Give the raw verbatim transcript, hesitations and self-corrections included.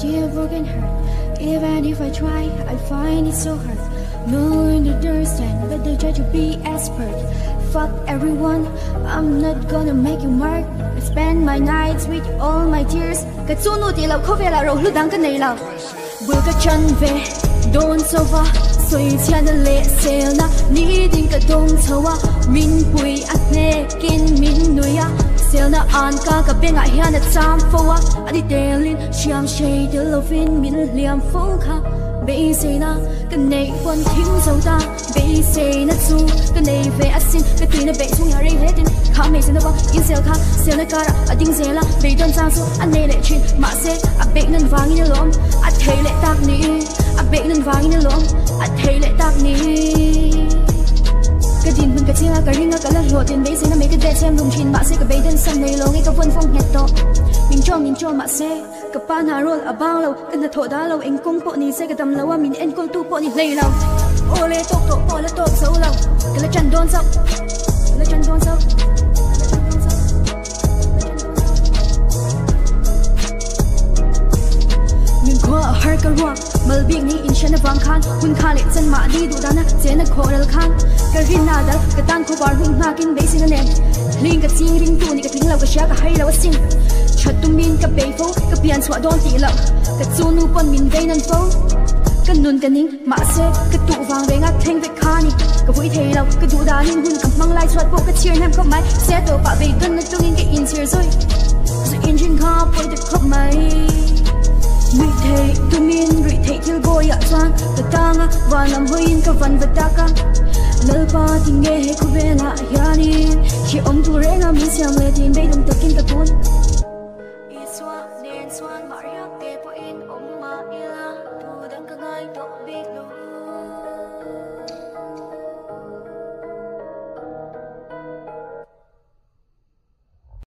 still broken heart. Even if I try, I find it so hard. Knowing that they stand, but they try to be expert. Fuck everyone, I'm not gonna make you mark. I spend my nights with all my tears. Cái chú nụ thì lâu khó về là rồi lúc đang cái này là vừa cái chân về đồn sâu va suy chia的烈色那你定个动抽啊民会啊内kinh民女啊Sel na an ka ka benga hian a cham fo a adi telin siam shei de lovin min liam fo kha be se na ka nei pon thing zo ta be se na chu ka nei ve asin ka tui na be chung ya rei hetin kha me se na ba in sel kha sel na kara a ding zela be don chang su a nei le chin ma se a be nan wang in lom a thei le tak ni a be nan wang in lom a thei le tak ni cái tin mình cái chia cái riêng cái là ruột tiền bấy giờ nó mấy cái đẹp xem lùng chín mà sẽ cái bấy đơn sân này lâu ngay cái vân phong nhạt to mình cho mình cho mà sẽ cái pan hà rồi ở bao lâu cái là thổi đá lâu anh cũng bộ ni sẽ cái tầm lâu à mình anh cũng tu bộ ni lầy lâu ô lê tốt tốt bộ là tốt xấu lâu cái là chân đôn sâu cái là chân đôn sâu Hãy subscribe cho kênh Ghiền Mì Gõ để không bỏ lỡ những video Rụi thầy tu min rụi thầy thiếu bôi ạ choan Cả tanga và nằm hơi in cả văn vật ta ca Nơ ba tình nghe hê khu về lại hiền Chỉ ông tu rẽ ngắm mình xem lệ tin bây đồng tập kinh cả tuôn